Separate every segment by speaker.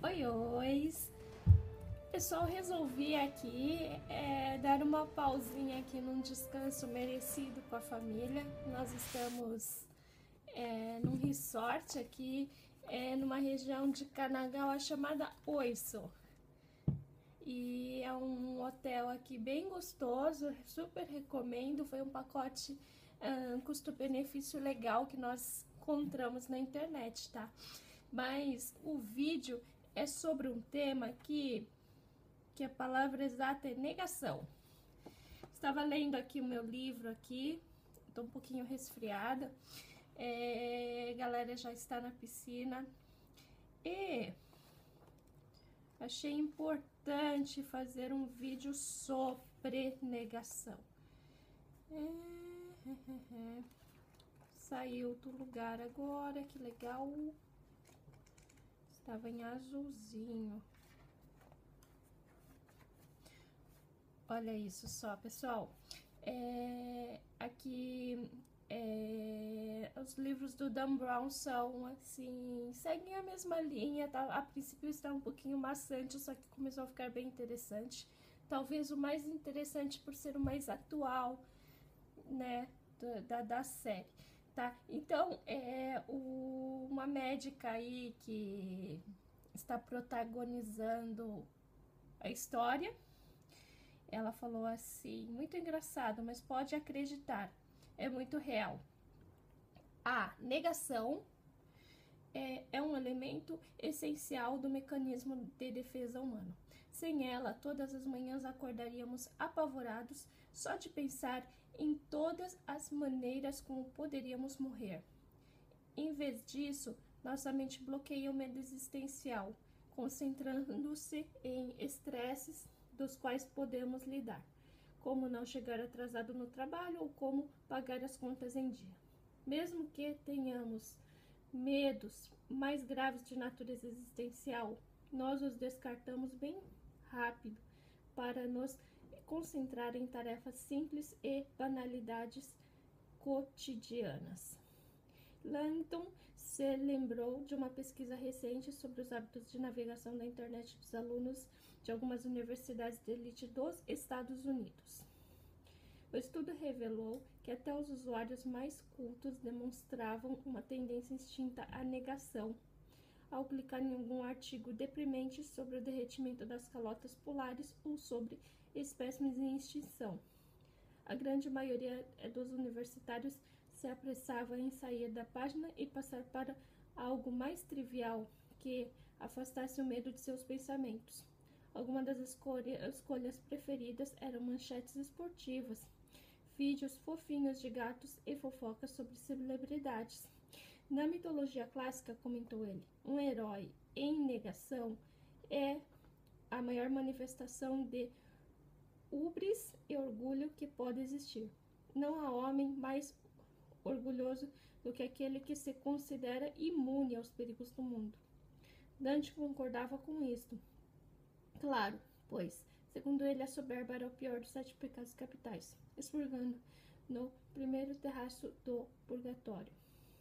Speaker 1: Oi, oi! Pessoal, resolvi aqui dar uma pausinha aqui num descanso merecido com a família. Nós estamos num resort aqui, numa região de Kanagawa chamada Oiso. E é um hotel aqui bem gostoso, super recomendo. Foi um pacote custo-benefício legal que nós encontramos na internet, tá? Mas o vídeo é sobre um tema que a palavra exata é negação. Estava lendo aqui o meu livro aqui, tô um pouquinho resfriada, a galera já está na piscina e achei importante fazer um vídeo sobre negação. Saiu do lugar agora, que legal. Estava em azulzinho. Olha isso só, pessoal. Aqui os livros do Dan Brown são assim, seguem a mesma linha, tá? A princípio está um pouquinho maçante, só que começou a ficar bem interessante. Talvez o mais interessante por ser o mais atual, né, da série, tá? Então, uma médica aí que está protagonizando a história. Ela falou assim, muito engraçado, mas pode acreditar, é muito real. A negação é um elemento essencial do mecanismo de defesa humano. Sem ela, todas as manhãs acordaríamos apavorados só de pensar em todas as maneiras como poderíamos morrer. Em vez disso, nossa mente bloqueia o medo existencial, concentrando-se em estresses dos quais podemos lidar, como não chegar atrasado no trabalho ou como pagar as contas em dia. Mesmo que tenhamos medos mais graves de natureza existencial, nós os descartamos bem rápido para nos concentrar em tarefas simples e banalidades cotidianas. Langton se lembrou de uma pesquisa recente sobre os hábitos de navegação da internet dos alunos de algumas universidades de elite dos Estados Unidos. O estudo revelou que até os usuários mais cultos demonstravam uma tendência instinta à negação ao clicar em algum artigo deprimente sobre o derretimento das calotas polares ou sobre espécimes em extinção. A grande maioria dos universitários se apressava em sair da página e passar para algo mais trivial que afastasse o medo de seus pensamentos. Algumas das escolhas preferidas eram manchetes esportivas, vídeos fofinhos de gatos e fofocas sobre celebridades. Na mitologia clássica, comentou ele, um herói em negação é a maior manifestação de hubris e orgulho que pode existir. Não há homem mais orgulhoso do que aquele que se considera imune aos perigos do mundo. Dante concordava com isto. Claro, pois, segundo ele, a soberba era o pior dos 7 pecados capitais, expurgando no primeiro terraço do purgatório.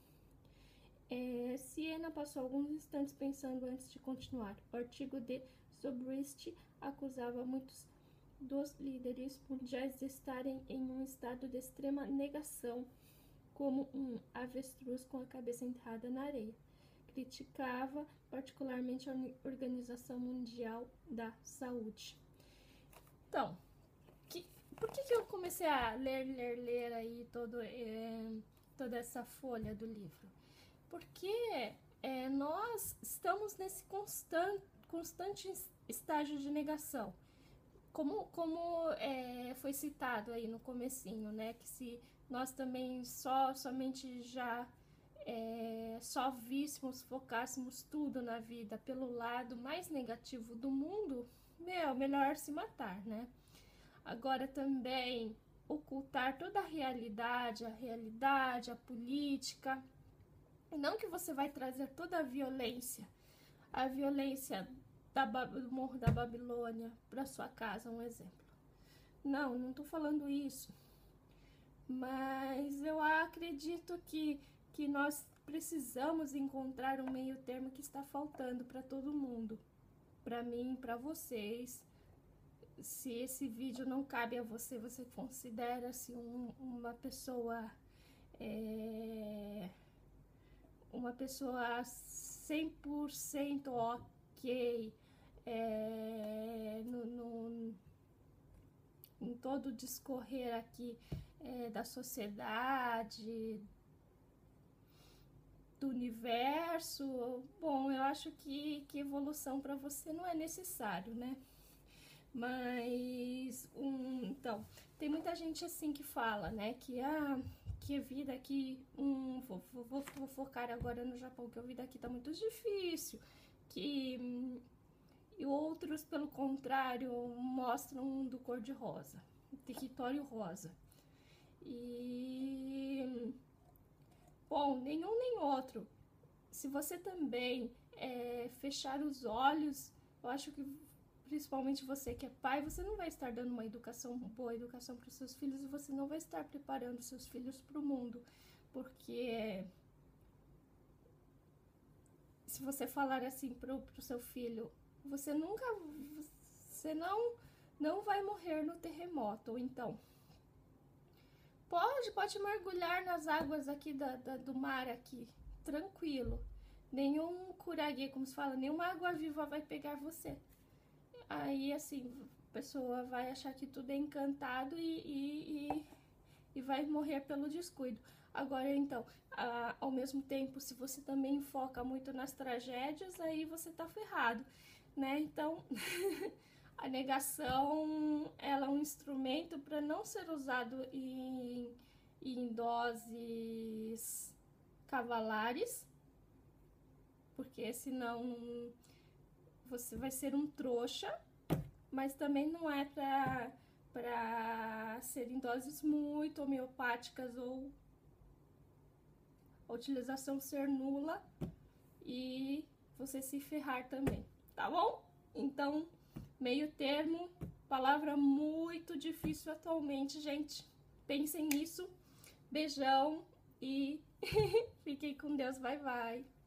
Speaker 1: Siena passou alguns instantes pensando antes de continuar. O artigo de Zobrist acusava muitos dos líderes mundiais de estarem em um estado de extrema negação, como um avestruz com a cabeça enterrada na areia. Criticava particularmente a Organização Mundial da Saúde. Então, por que eu comecei a ler aí toda essa folha do livro? Porque nós estamos nesse constante estágio de negação. Como foi citado aí no comecinho, né, que se nós também somente já só víssemos, focássemos tudo na vida pelo lado mais negativo do mundo, melhor se matar, né? Agora também ocultar toda a realidade, a política, não que você vai trazer toda a violência do Morro da Babilônia para sua casa, um exemplo. Não tô falando isso. Mas eu acredito que nós precisamos encontrar um meio termo que está faltando para todo mundo, para mim, para vocês. Se esse vídeo não cabe a você, você considera-se uma pessoa, uma pessoa 100% ok, em todo o discorrer aqui da sociedade, do universo. Bom, eu acho que evolução para você não é necessário, né? Mas, então, tem muita gente assim que fala, né, que a vida aqui, vou focar agora no Japão, que a vida aqui tá muito difícil, e outros, pelo contrário, mostram um mundo cor-de-rosa, território rosa. E, bom, nenhum nem outro. Se você também fechar os olhos, eu acho que principalmente você que é pai, você não vai estar dando uma boa educação para os seus filhos, e você não vai estar preparando seus filhos para o mundo, porque se você falar assim pro seu filho, você não vai morrer no terremoto, ou então pode mergulhar nas águas aqui do mar aqui, tranquilo, nenhum kurage, como se fala, nenhuma água viva vai pegar você. Aí, assim, a pessoa vai achar que tudo é encantado e vai morrer pelo descuido. Agora, então, ao mesmo tempo, se você também foca muito nas tragédias, aí você tá ferrado, né? Então, a negação, ela é um instrumento para não ser usado em doses cavalares, porque senão você vai ser um trouxa, mas também não é para ser em doses muito homeopáticas ou a utilização ser nula e você se ferrar também, tá bom? Então, meio termo, palavra muito difícil atualmente, gente. Pensem nisso. Beijão e fiquem com Deus. Bye, bye.